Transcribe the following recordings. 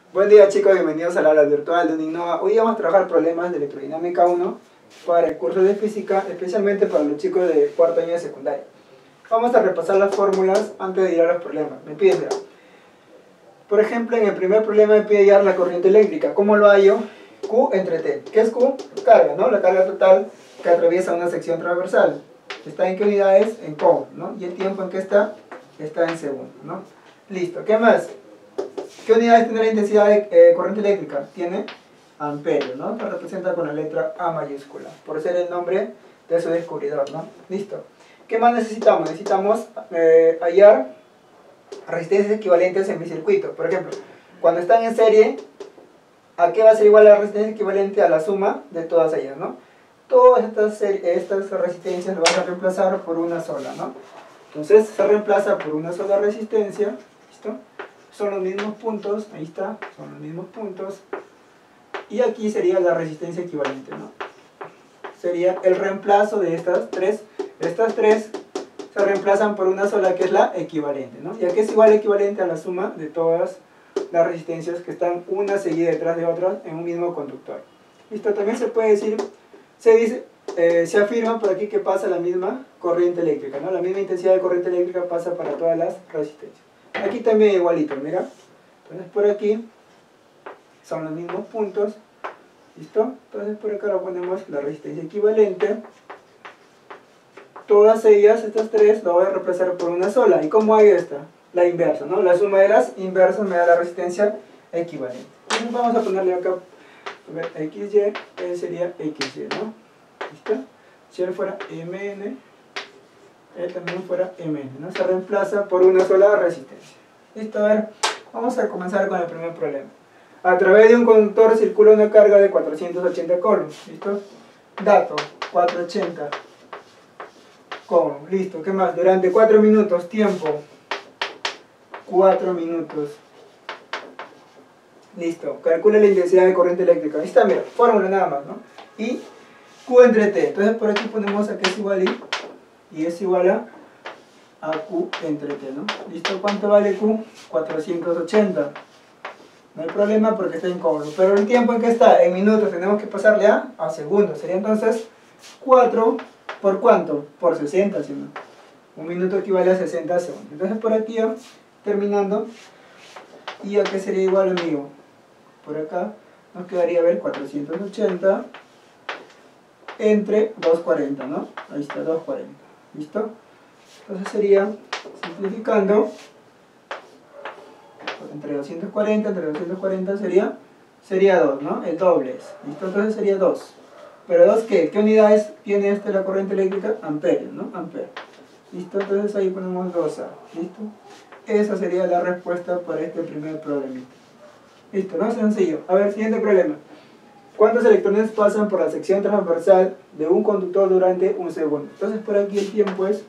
Buen día chicos, bienvenidos al aula virtual de Uninnova. Hoy vamos a trabajar problemas de electrodinámica 1 para el curso de física, especialmente para los chicos de cuarto año de secundaria. Vamos a repasar las fórmulas antes de ir a los problemas. Me piden, mira, por ejemplo, en el primer problema me pide hallar la corriente eléctrica. ¿Cómo lo hallo? Q entre T. ¿Qué es Q? Carga, ¿no? La carga total que atraviesa una sección transversal. ¿Está en qué unidades? En coulomb, ¿no? ¿Y el tiempo en qué está? Está en segundos, ¿no? Listo. ¿Qué más? ¿Qué unidades tiene la intensidad de corriente eléctrica? Tiene amperio, ¿no? Lo representa con la letra A mayúscula, por ser el nombre de su descubridor, ¿no? Listo. ¿Qué más necesitamos? Necesitamos hallar resistencias equivalentes en mi circuito. Por ejemplo, cuando están en serie, ¿a qué va a ser igual la resistencia equivalente? A la suma de todas ellas, ¿no? Todas estas resistencias las vas a reemplazar por una sola, ¿no? Entonces se reemplaza por una sola resistencia, ¿listo? Son los mismos puntos, ahí está, son los mismos puntos. Y aquí sería la resistencia equivalente, ¿no? Sería el reemplazo de estas tres. Estas tres se reemplazan por una sola que es la equivalente, ¿no? Ya que es igual equivalente a la suma de todas las resistencias que están una seguida detrás de otra en un mismo conductor. Listo, también se puede decir, se afirma por aquí que pasa la misma corriente eléctrica, ¿no? La misma intensidad de corriente eléctrica pasa para todas las resistencias. Aquí también igualito, mira. Entonces por aquí son los mismos puntos. ¿Listo? Entonces por acá lo ponemos la resistencia equivalente. Todas ellas, estas tres, lo voy a reemplazar por una sola. ¿Y cómo hay esta? La inversa, ¿no? La suma de las inversas me da la resistencia equivalente. Entonces vamos a ponerle acá, a ver, XY, sería XY, ¿no? ¿Listo? Si él fuera MN, él también fuera MN, ¿no? Se reemplaza por una sola resistencia. Listo, a ver, vamos a comenzar con el primer problema. A través de un conductor circula una carga de 480 coulombs, ¿listo? Dato, 480 coulombs, listo, ¿qué más? Durante 4 minutos, tiempo, 4 minutos. Listo, calcula la intensidad de corriente eléctrica. Ahí está, mira, fórmula nada más, ¿no? Y Q entre T, entonces por aquí ponemos a que es igual y es igual a Q entre T, ¿no? ¿Listo? ¿Cuánto vale Q? 480. No hay problema porque está en coulomb. Pero el tiempo en que está, en minutos, tenemos que pasarle a segundos. Sería entonces 4 por ¿cuánto? Por 60, ¿sí, no? Un minuto equivale a 60 segundos. Entonces por aquí ya, terminando, ¿y a qué sería igual, amigo? Por acá nos quedaría, a ver, 480 entre 240, ¿no? Ahí está, 240. ¿Listo? Entonces sería, simplificando, entre 240 sería 2, ¿no? El doble es. ¿Listo? Entonces sería 2. ¿Pero 2 qué? ¿Qué unidades tiene la corriente eléctrica? Amperios, ¿no? Amperios. ¿Listo? Entonces ahí ponemos 2A. ¿Listo? Esa sería la respuesta para este primer problemita. ¿Listo? ¿No? Sencillo. A ver, siguiente problema. ¿Cuántos electrones pasan por la sección transversal de un conductor durante un segundo? Entonces por aquí el tiempo es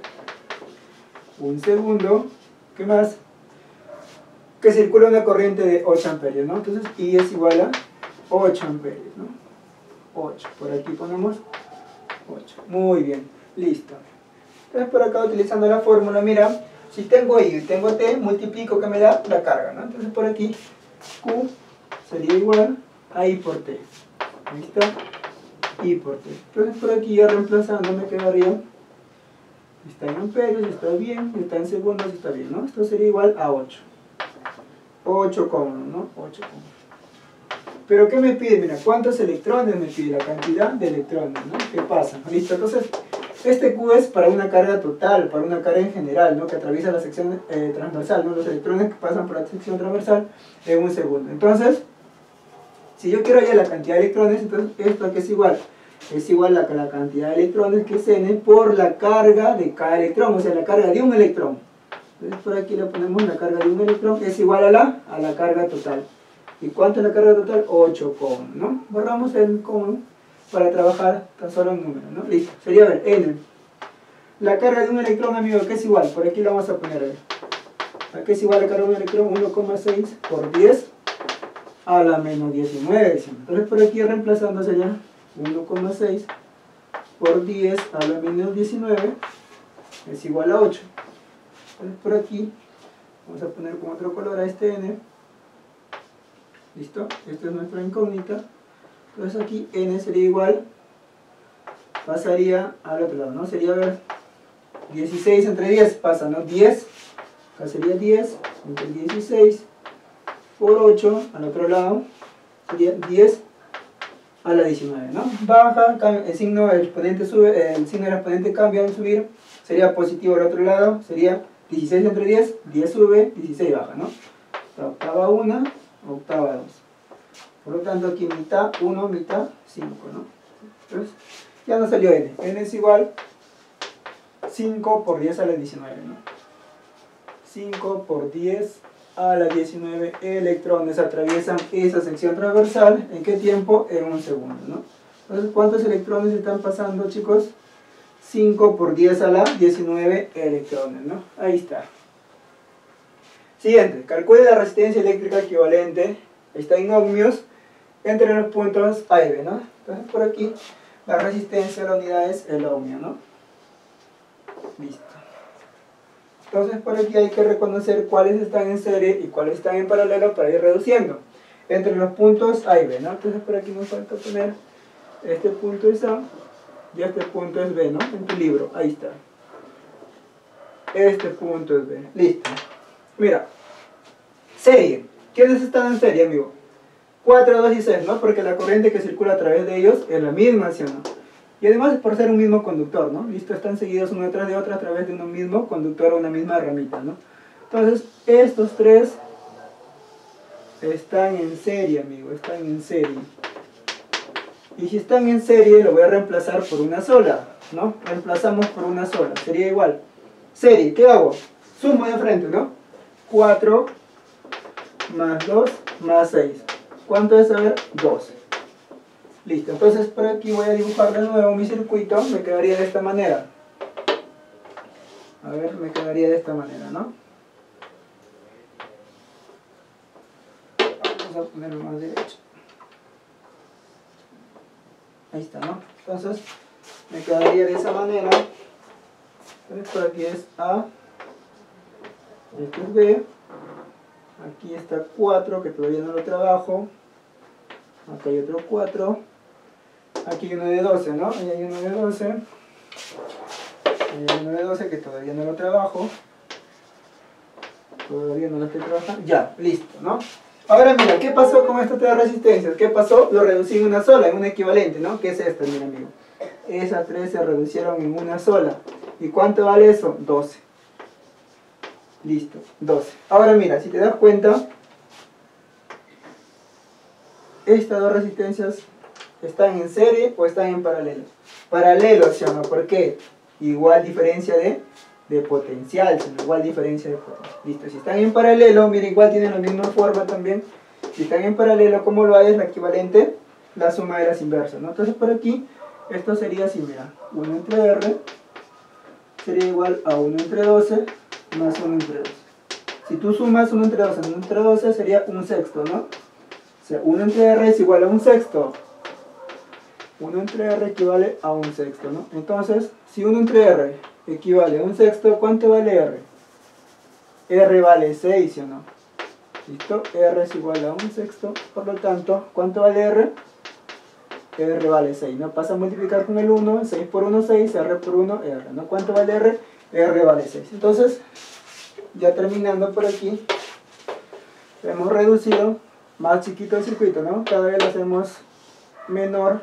un segundo. ¿Qué más? Que circula una corriente de 8 amperios, ¿no? Entonces I es igual a 8 amperios, ¿no? 8. Por aquí ponemos 8. Muy bien. Listo. Entonces por acá utilizando la fórmula, mira, si tengo I y tengo T, multiplico que me da la carga, ¿no? Entonces por aquí Q sería igual a I por T. ¿Listo? I por T. Entonces por aquí ya reemplazando me quedaría, está en amperios, está bien, está en segundos, está bien, ¿no? Esto sería igual a 8. 8 coulombs, ¿no? 8 coulombs. Pero ¿qué me pide? Mira, ¿cuántos electrones me pide? La cantidad de electrones, ¿no? ¿Qué pasa? ¿Listo? Entonces, este Q es para una carga total, para una carga en general, ¿no? Que atraviesa la sección transversal, ¿no? Los electrones que pasan por la sección transversal en un segundo. Entonces, si yo quiero hallar la cantidad de electrones, entonces esto aquí es igual. Es igual a la cantidad de electrones que es N por la carga de cada electrón, o sea, la carga de un electrón. Entonces por aquí le ponemos la carga de un electrón que es igual a la carga total. ¿Y cuánto es la carga total? 8 coulombs, ¿no? Borramos el coulomb para trabajar tan solo en números, ¿no? Listo. Sería, a ver, N. La carga de un electrón, amigo, ¿qué es igual? Por aquí lo vamos a poner, a ver. ¿A qué es igual la carga de un electrón? 1,6 por 10 a la menos 19. Entonces por aquí reemplazándose ya 1,6 por 10 a la menos 19 es igual a 8. Entonces por aquí vamos a poner con otro color a este N ¿Listo? Esta es nuestra incógnita. Entonces aquí n sería igual, pasaría al otro lado, ¿no? Sería, a ver, 16 entre 10 pasa, ¿no? 10, acá sería 10 entre 16 por 8, al otro lado sería 10 a la 19, ¿no? Baja, el signo del exponente sube, el signo del exponente cambia al subir, sería positivo al otro lado, sería 16 entre 10, 10 sube, 16 baja, ¿no? La octava 1, octava 2. Por lo tanto aquí mitad 1, mitad 5, ¿no? Entonces ya nos salió n. n es igual 5 por 10 a la 19, ¿no? 5 por 10 a la 19 electrones atraviesan esa sección transversal. ¿En qué tiempo? En un segundo, ¿no? Entonces, ¿cuántos electrones están pasando, chicos? 5 por 10 a la 19 electrones, ¿no? Ahí está. Siguiente, calcule la resistencia eléctrica equivalente, está en ohmios, entre los puntos A y B, ¿no? Entonces, por aquí, la resistencia a la unidad es el ohmio, ¿no? Listo. Entonces por aquí hay que reconocer cuáles están en serie y cuáles están en paralelo para ir reduciendo entre los puntos A y B, ¿no? Entonces por aquí nos falta poner este punto es A y este punto es B, ¿no? En tu libro, ahí está. Este punto es B, listo. Mira, serie. ¿Quiénes están en serie, amigo? 4, 2 y 6, ¿no? Porque la corriente que circula a través de ellos es la misma, ¿sí o no? Y además es por ser un mismo conductor, ¿no? Listo, están seguidos uno detrás de otro a través de un mismo conductor o una misma ramita, ¿no? Entonces, estos tres están en serie, amigo, están en serie. Y si están en serie, lo voy a reemplazar por una sola, ¿no? Reemplazamos por una sola, sería igual. Serie, ¿qué hago? Sumo de frente, ¿no? 4 más 2 más 6. ¿Cuánto es? A ver, 12. Listo, entonces por aquí voy a dibujar de nuevo mi circuito, me quedaría de esta manera. A ver, me quedaría de esta manera, ¿no? Vamos a ponerlo más derecho. Ahí está, ¿no? Entonces, me quedaría de esa manera. Entonces por aquí es A, este es B, aquí está 4, que todavía no lo trabajo, acá hay otro 4, aquí hay uno de 12, ¿no? Ahí hay uno de 12, ahí hay uno de 12 que todavía no lo trabajo, todavía no lo estoy trabajando, ya, listo, ¿no? Ahora mira, ¿qué pasó con estas tres resistencias? ¿Qué pasó? Lo reducí en una sola, en un equivalente, ¿no? ¿Qué es esto, mira amigo? Esas tres se reducieron en una sola. ¿Y cuánto vale eso? 12. Listo, 12. Ahora mira, si te das cuenta, estas dos resistencias están en serie o están en paralelo. Paralelo, ¿sí o no? ¿Por qué? Igual diferencia de potencial, ¿sí? Igual diferencia de potencial. Listo, si están en paralelo, mira, igual tienen la misma forma también. Si están en paralelo, ¿cómo lo hay? Es la equivalente, la suma de las inversas, ¿no? Entonces por aquí, esto sería así, mira, 1 entre R sería igual a 1 entre 12 más 1 entre 12. Si tú sumas 1 entre 12 1 entre 12 sería un sexto, ¿no? O sea, 1 entre R es igual a un sexto. 1 entre R equivale a un sexto, ¿no? Entonces, si 1 entre R equivale a un sexto, ¿cuánto vale R? R vale 6, ¿sí o no? ¿Listo? R es igual a un sexto, por lo tanto, ¿cuánto vale R? R vale 6, ¿no? Pasa a multiplicar con el 1, 6 por 1, 6, R por 1, R, ¿no? ¿Cuánto vale R? R vale 6. Entonces, ya terminando por aquí, hemos reducido más chiquito el circuito, ¿no? Cada vez lo hacemos menor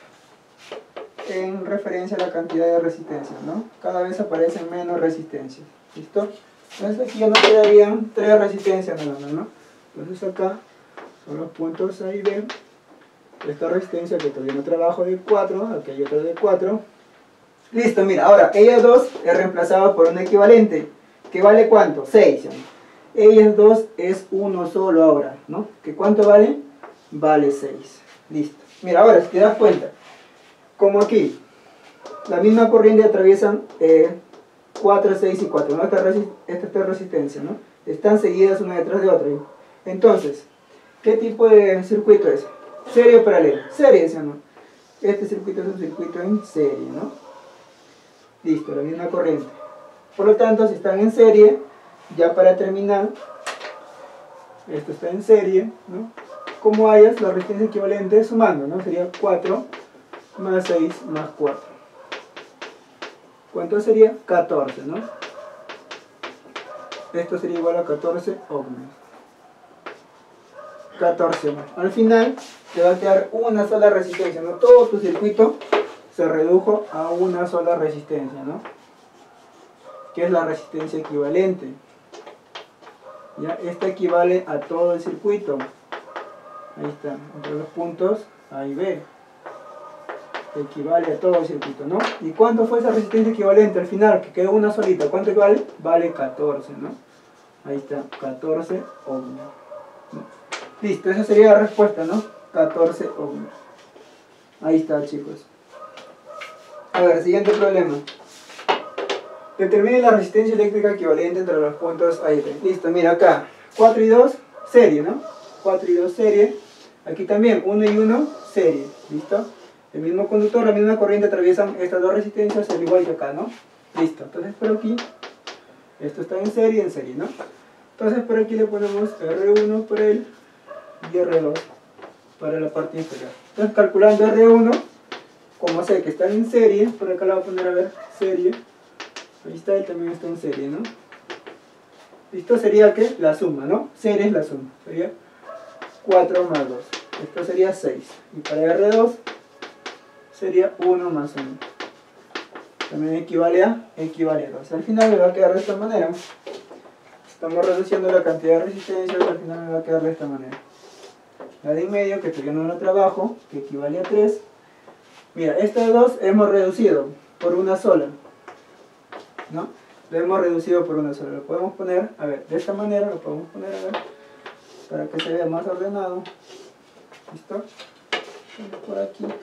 en referencia a la cantidad de resistencia, ¿no? Cada vez aparecen menos resistencias, ¿listo? Entonces aquí ya nos quedarían 3 resistencias nada más, ¿no? Entonces acá son los puntos A y B. Esta resistencia que todavía no trabajo de 4, aquí hay otra de 4. Listo, mira, ahora ellas dos es reemplazado por un equivalente. ¿Que vale cuánto? 6. ¿Sí? Ellas dos es uno solo ahora, ¿no? ¿Que cuánto vale? Vale 6. Listo. Mira, ahora si te das cuenta, como aquí, la misma corriente atraviesan 4, 6 y 4, ¿no? Estas tres resistencias, ¿no? Están seguidas una detrás de otra. Entonces, ¿qué tipo de circuito es? ¿Serie o paralelo? Serie, ¿sí o no? Este circuito es un circuito en serie, ¿no? Listo, la misma corriente. Por lo tanto, si están en serie, ya para terminar, esto está en serie, ¿no? cómo hallas la resistencia equivalente sumando, ¿no? Sería 4 más 6 más 4. ¿Cuánto sería? 14, ¿no? Esto sería igual a 14 ohmios. 14 ohmios. Al final te va a quedar una sola resistencia, ¿no? Todo tu circuito se redujo a una sola resistencia, ¿no? Que es la resistencia equivalente. ¿Ya? Esta equivale a todo el circuito. Ahí está, entre los puntos A y B. Equivale a todo el circuito, ¿no? ¿Y cuánto fue esa resistencia equivalente al final? Que quedó una solita. ¿Cuánto vale? Vale 14, ¿no? Ahí está, 14 ohmios. Listo, esa sería la respuesta, ¿no? 14 ohmios. Ahí está, chicos. A ver, siguiente problema. Determine la resistencia eléctrica equivalente entre los puntos A y B. Listo, mira acá. 4 y 2, serie, ¿no? 4 y 2, serie. Aquí también, 1 y 1, serie. ¿Listo? El mismo conductor, la misma corriente atraviesan estas dos resistencias, al igual que acá, ¿no? Listo. Entonces, por aquí, esto está en serie, ¿no? Entonces, por aquí le ponemos R1 por él y R2 para la parte inferior. Entonces, calculando R1, como sé que están en serie, por acá le voy a poner, a ver, serie. Ahí está, él también está en serie, ¿no? Esto sería que la suma, ¿no? Serie es la suma. Sería 4 más 2. Esto sería 6. Y para R2 sería 1 más 1. También equivale a 2. Al final me va a quedar de esta manera. Estamos reduciendo la cantidad de resistencias, al final me va a quedar de esta manera. La de en medio, que todavía no la trabajo, que equivale a 3. Mira, estas dos hemos reducido por una sola, ¿no? Lo hemos reducido por una sola. Lo podemos poner, a ver, de esta manera lo podemos poner, a ver, para que se vea más ordenado. ¿Listo? Por aquí lo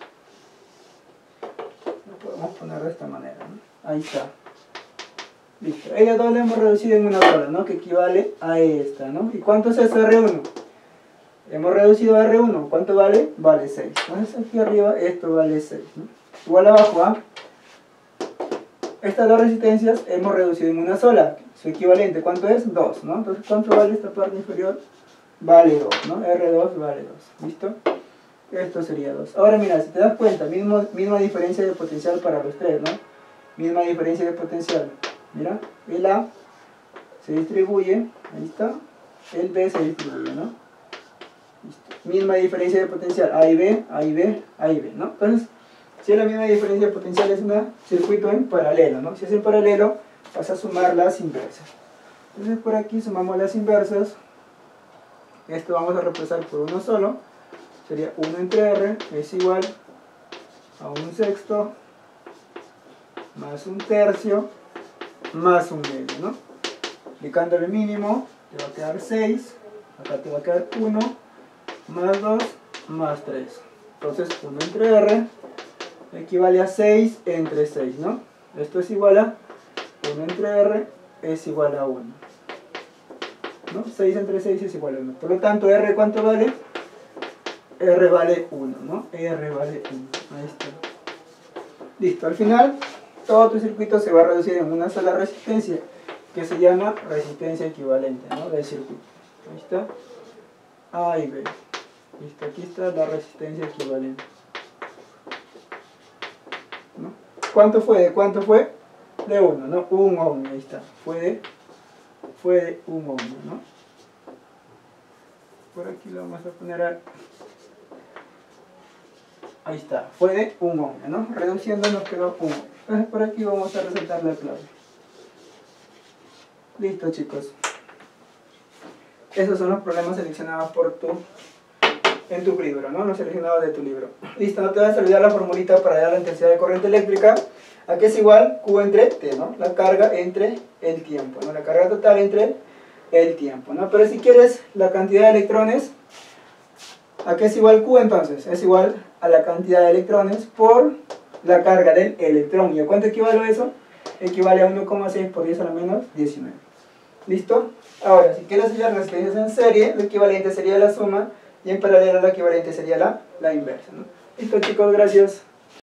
podemos poner de esta manera, ¿no? Ahí está. Listo. Ellas dos las hemos reducido en una sola, ¿no? Que equivale a esta, ¿no? ¿Y cuánto es eso R1? Hemos reducido a R1. ¿Cuánto vale? Vale 6. Entonces aquí arriba esto vale 6, ¿no? Igual abajo, ¿ah? Estas dos resistencias hemos reducido en una sola. Su equivalente, ¿cuánto es? 2, ¿no? Entonces, ¿cuánto vale esta parte inferior? Vale 2, ¿no? R2 vale 2. ¿Listo? Esto sería 2. Ahora mira, si te das cuenta, misma diferencia de potencial para los tres, ¿no? Misma diferencia de potencial. Mira, el A se distribuye, ahí está. El B se distribuye, ¿no? ¿Listo? Misma diferencia de potencial, A y B, A y B, A y B, ¿no? Entonces, si es la misma diferencia de potencial, es un circuito en paralelo, ¿no? Si es en paralelo, vas a sumar las inversas. Entonces por aquí sumamos las inversas. Esto vamos a reemplazar por uno solo. Sería 1 entre R es igual a 1/6 más 1/3 más 1/2, ¿no? Aplicando el mínimo, te va a quedar 6. Acá te va a quedar 1 más 2 más 3. Entonces 1 entre R equivale a 6 entre 6, ¿no? Esto es igual a 1 entre R es igual a 1, ¿no? 6 entre 6 es igual a 1. Por lo tanto, R ¿cuánto vale? R vale 1, ¿no? R vale 1. Ahí está. Listo. Al final, todo tu circuito se va a reducir en una sola resistencia, que se llama resistencia equivalente, ¿no? Del circuito. Ahí está. A y B. Listo. Aquí está la resistencia equivalente, ¿no? ¿Cuánto fue? ¿De cuánto fue? De 1, ¿no? 1 ohmio, ahí está. Fue de 1 ohmio, ¿no? Por aquí lo vamos a poner ahí está, fue de 1 ohmio, ¿no? Reduciendo nos quedó 1. Entonces por aquí vamos a resaltar la clave. Listo, chicos. Esos son los problemas seleccionados en tu libro, ¿no? Los seleccionados de tu libro. Listo, no te vas a olvidar la formulita para hallar la intensidad de corriente eléctrica. Aquí es igual Q entre T, ¿no? La carga entre el tiempo, ¿no? La carga total entre el tiempo, ¿no? Pero si quieres la cantidad de electrones, aquí es igual Q, entonces es igual a la cantidad de electrones por la carga del electrón. ¿Y a cuánto equivale eso? Equivale a 1,6 por 10 a la menos 19. ¿Listo? Ahora, si quieres hallar las resistencias en serie, lo equivalente sería la suma, y en paralelo lo equivalente sería la inversa, ¿no? Listo, chicos, gracias.